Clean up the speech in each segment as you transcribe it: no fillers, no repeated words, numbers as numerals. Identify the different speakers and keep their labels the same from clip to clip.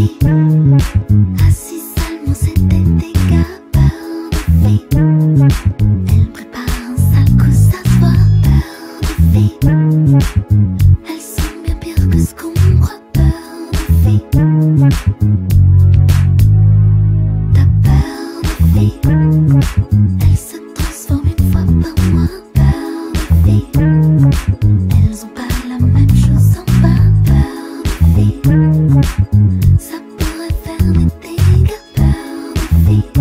Speaker 1: Assis seulement c'était des gars, peur de filles. Elle prépare un sale coup, ça se voit, peur de filles. Elles sont bien pires que ce qu'on croit, peur de filles. T'as peur de filles. Elles se transforment une fois par mois, peur de filles. Elles ont pas la même chose en bas, peur de filles. Ça pourrait faire des dégâts, peur de filles.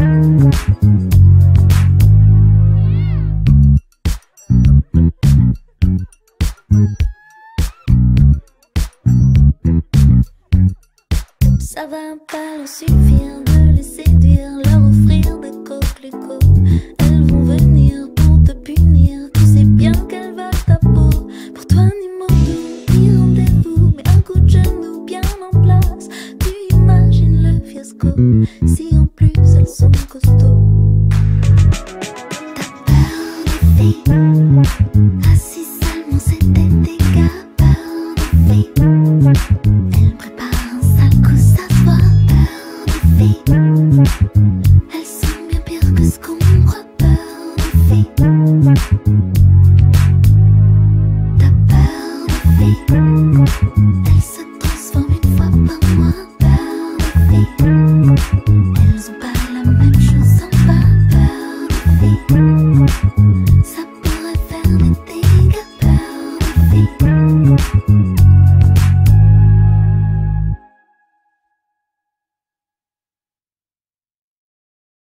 Speaker 1: Ça va pas leur suffire de les séduire, leur offrir des coquelicots. Elles vont venir pour te punir, tu sais bien qu'elles veulent ta peau. Pour toi ni mot doux, ni rendez-vous, mais un coup de genou bien en place. Tu imagines le fiasco, si en plus elles sont costauds. T'as peur des filles, assis seulement c'était des gars, peur des filles. Elle prépare un sale coup, ça se voit, peur des filles. Elles sont bien pires que ce qu'on croit, peur des filles. T'as peur des filles. Elles se transforment une fois par mois, peur des filles.